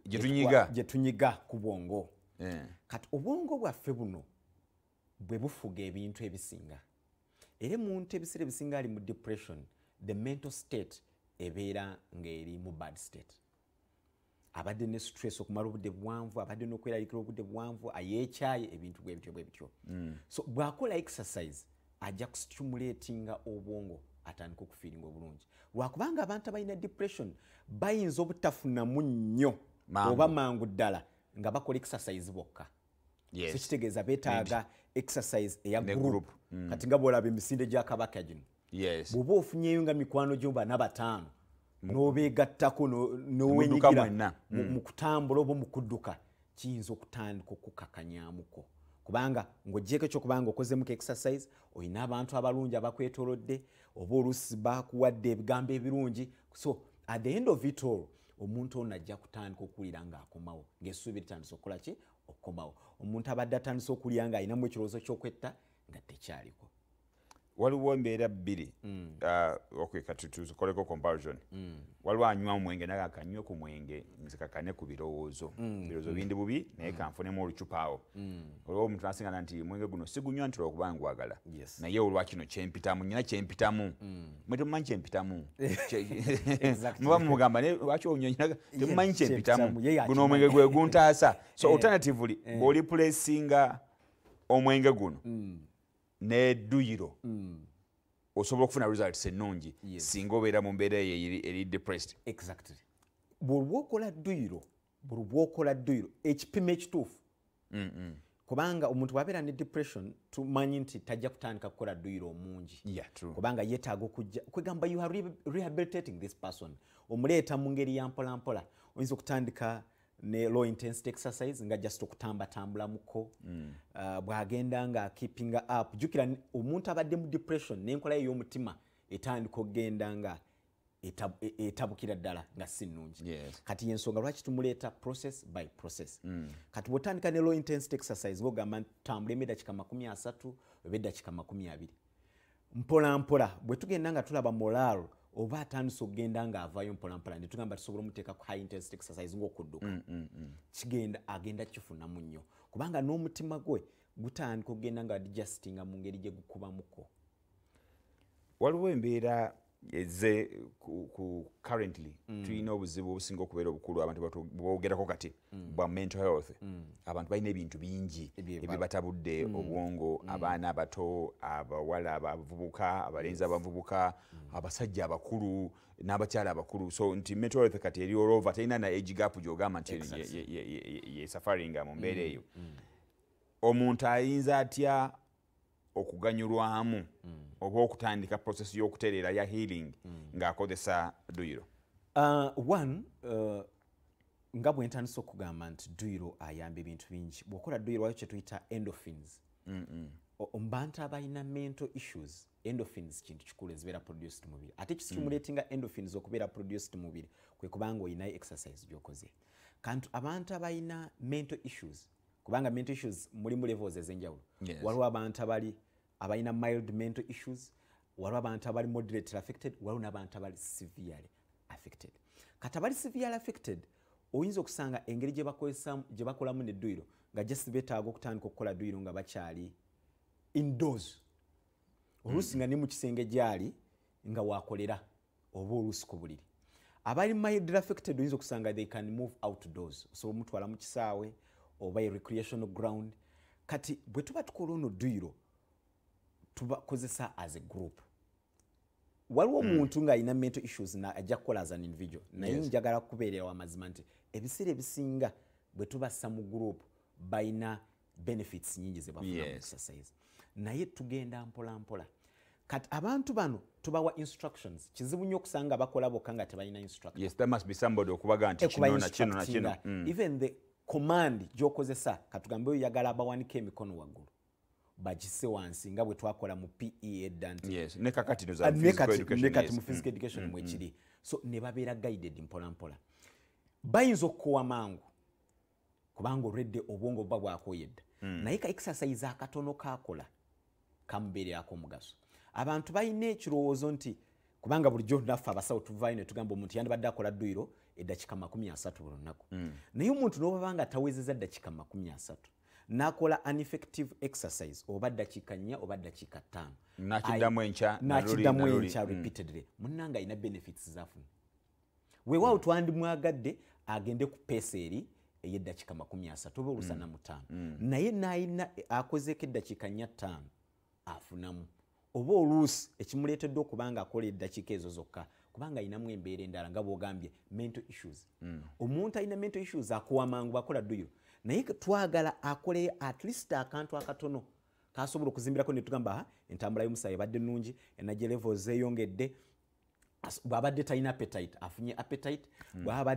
gye tunyiga ku bwongo. Kati obwongo bwaffe buno bwe bufuga ebintu ebisinga. Era muntu ebiseera ebisinga ali mu depression, the mental state ebeera ng'eri mu bad state. Abadde ne stress okumala obudde buwanvu, abadde n'okweraliikira obudde buwanvu, ayeekyaye ebintu bwe bityo. So bw'akola exercise ajja kustimulatinga obwongo atandika okufiiringa obulungi. Lwakubanga abantu abalina depression bayinza obutafunamu nnyo oba mangu ddala nga bakola exercise bokka. So kitegeeza beetaaga exercise eya group. Kati nga bw'olaba emisinde gya Kabaka gino. Bw'oba ofunyeyo nga mikwano gyo bana bataano n'obeegattako n'owenyigira mu kutambula oba mu kudduka, kiyinza okutandika okukakanyaamuko. Kubanga ng'oggyeko ekyokubanga okozemuko exercise, olina abantu abalungi abakwetoolodde, oba oluusi bakuwadde ebigambo ebirungi. So at the end of it all, omuntu ono ajja kutandika okuwulira ng'akomawo, ng'essuubi litandise okukola ki? Okukomawo. Omuntu abadde atandise okuwulira ng'alinamu ekirowoozo ky'okwetta nga tekyaliko. Waliwo embeera bbiri kati tukoleko comparison. Waliwo anywa omwenge naye akanywe ku mwenge nzikakane ku birowoozo. Birowoozo bindi bubi naye kanfunemu olucupa awo. Waliwo omuntu nasingana nti mwenge guno sigunywa nti lwakubanga ngwagala. Naye olwa kino kyempitamu, nnyina kyempitamu. Mwe temumanyi kyempitamu. Muba mugamba lwaki onywa temumanyi kyempitamu. Guno omwenge gwe guntaasa. So alternatively bw'oli placinga omwenge guno n'edduyiro osobola okufuna results ennungi singa obeera mu mbeera eri depressed. Exactly. Bw'okola dduyiro ekipimo ekituufu. Kubanga omuntu bw'abeera ne depression tumanyi nti tajja kutandika kukola dduyiro omungi. Kubanga yeetaaga okujja kwegamba you are rehabilitating this person. Omuleeta mu ngeri ya mpolampola. Oyinza okutandika ne low intensity exercise nga just okutambatambula muko. Bw'agenda nga keeping up. Jukira omuntu abadde mu depression n'enkola ye y'omutima etandika okugenda nga etabukira ddala nga si nnungi. Kati y'ensonga lwaki tumuleeta process by process. Kati bw'otandika ne low intensity exercise ng'ogamba tambula eddakiika 30 oba eddakiika 20. Mpola bwe tugenda nga tulaba moral oba atandise okugenda ng'avaayo mpolampola ne tugamba tusobola omuteeka ku high intensity exercise ng'okudduka. Agenda kifunamu nnyo. Kubanga n'omutima gwe gutandika okugenda nga digestinga mu ngeri gye gukubamuko. Waliwo embeera ezze ku currently tulina obuzibu obusinga okubeera obukulu abantu bwogerako kati bwa mental health. Abantu balina ebintu bingi ebibatabudde obwongo, abaana abato, abawala abavubuka, abalenzi abavubuka, abasajja abakulu n'abakyala abakulu. So nti mental health kati eri all over, terina na age gap gy'ogamba nti ye suffering mu mbeera eyo. Omuntu ayinza atya okuganyulwamu oba okutandika process y'okutereera ya healing ng'akozesa dduyiro? One, nga bwe ntandise okugamba nti dduyiro ayamba ebintu bingi. Bw'okola dduyiro waliwo kye tuyita endorphins. Omubantu abalina mental issues, endorphins kintu kikulu ezibeera produced mu mubiri. Ate kistimulatinga endorphins okubeera produced mu mubiri kwe kubanga olina exercise gy'okoze. Kanti abantu abalina mental issues, kubanga mental issues mulimu levels ez'enjawulo. Waliwo abantu abalina mild mental issues, waliwo abantu abali moderately affected, waliwo n'abantu abali severely affected. Kati abali severely affected oyinza okusanga engeri gye bakolamu n'edduyiro nga just beetaaga okutandika okukola dduyiro nga bakyali indoors. Oluusi nga ne mu kisenge gyali nga waakolera oba oluusi ku buliri. Abali mildly affected oyinza okusanga they can move outdoors. Osobola omutwala mu kisaawe oba recreational ground. Kati bwe tuba tukola ono dduyiro tubakozesa as a group. Waliwo omuntu ng'alina mental issues na ajja kukola as an individual. Naye njagala kubeerera amazima nti ebiseera ebisinga bwe tubassa mu group balina benefits nyingi ze bafuna mu exercise. Naye tugenda mpolampola. Kati abantu bano tubawa instructions. Kizibu nnyo okusanga bakola bokka nga tebalina instructions. Yes, there must be somebody okubaga nti kino na kino na kino. Even the command gy'okozesa katugambe oyagala abawanika emikono waggulu bagise wansi nga bwe twakola mu PE edda nti ne kakati no za physical education, ne kati mu physical education mwekiri. So ne babeera guided mpolampola. Bayinza okukowa mangu kubanga already obwongo buba bwakoyedda. Naye ka exercise akatono kakola kamubeererako omugaso. Abantu balina ekirowoozo nti kubanga bulijjo naffe abasawo tuvaayo ne tugamba omuntu yandibadde akola dduyiro eddakiika 30 buli lunaku naye omuntu n'obaba nga tawezeza eddakiika 30 n'akola an effective exercise oba dakiika 4 oba dakiika 5 n'akiddamu enkya repeatedly munnanga alina benefits zafuna weewaawo twandimwagadde agende ku peesa eri ey'eddakiika 30 oba olusa na 5 naye n'ayina akozeeko eddakiika 4-5 afunamu oba oluusi ekimuleetedde okuba nga akola eddakiika ezo zokka kubanga ayinamu embeera endala nga bw'ogambye mental issues omuntu alina mental issues akuwa mangu bakola duyiro naye twagala akoleyo at least akantu akatono kasobola okuzimbirako ne tugamba entambula y'omusaayi ebadde nnungi energy levels zeeyongedde bw'abadde talina appetite afunye appetite bw'abadde